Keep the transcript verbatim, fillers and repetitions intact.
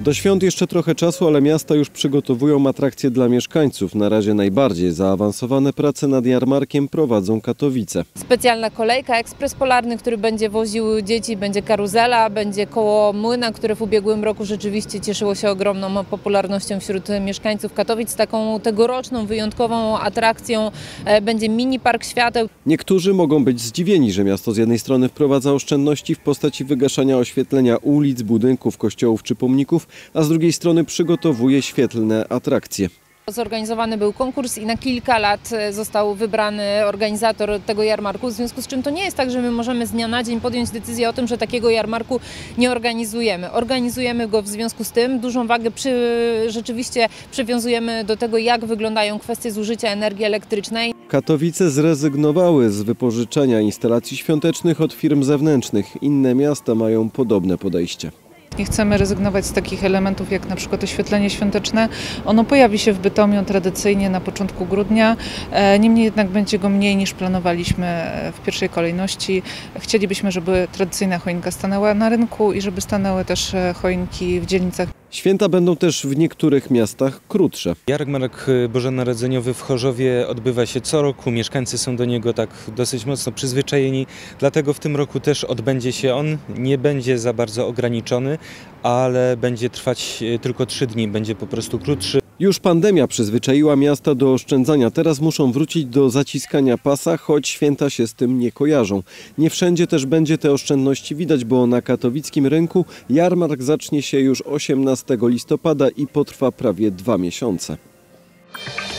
Do świąt jeszcze trochę czasu, ale miasta już przygotowują atrakcje dla mieszkańców. Na razie najbardziej zaawansowane prace nad jarmarkiem prowadzą Katowice. Specjalna kolejka, ekspres polarny, który będzie woził dzieci, będzie karuzela, będzie koło młyna, które w ubiegłym roku rzeczywiście cieszyło się ogromną popularnością wśród mieszkańców Katowic. Taką tegoroczną, wyjątkową atrakcją będzie mini park świateł. Niektórzy mogą być zdziwieni, że miasto z jednej strony wprowadza oszczędności w postaci wygaszania oświetlenia ulic, budynków, kościołów czy pomników, a z drugiej strony przygotowuje świetlne atrakcje. Zorganizowany był konkurs i na kilka lat został wybrany organizator tego jarmarku, w związku z czym to nie jest tak, że my możemy z dnia na dzień podjąć decyzję o tym, że takiego jarmarku nie organizujemy. Organizujemy go w związku z tym, dużą wagę przy, rzeczywiście przywiązujemy do tego, jak wyglądają kwestie zużycia energii elektrycznej. Katowice zrezygnowały z wypożyczenia instalacji świątecznych od firm zewnętrznych. Inne miasta mają podobne podejście. Nie chcemy rezygnować z takich elementów jak na przykład oświetlenie świąteczne. Ono pojawi się w Bytomiu tradycyjnie na początku grudnia, niemniej jednak będzie go mniej niż planowaliśmy w pierwszej kolejności. Chcielibyśmy, żeby tradycyjna choinka stanęła na rynku i żeby stanęły też choinki w dzielnicach. Święta będą też w niektórych miastach krótsze. Jarmark bożonarodzeniowy w Chorzowie odbywa się co roku, mieszkańcy są do niego tak dosyć mocno przyzwyczajeni, dlatego w tym roku też odbędzie się on, nie będzie za bardzo ograniczony, ale będzie trwać tylko trzy dni, będzie po prostu krótszy. Już pandemia przyzwyczaiła miasta do oszczędzania, teraz muszą wrócić do zaciskania pasa, choć święta się z tym nie kojarzą. Nie wszędzie też będzie te oszczędności widać, bo na katowickim rynku jarmark zacznie się już osiemnastego listopada i potrwa prawie dwa miesiące.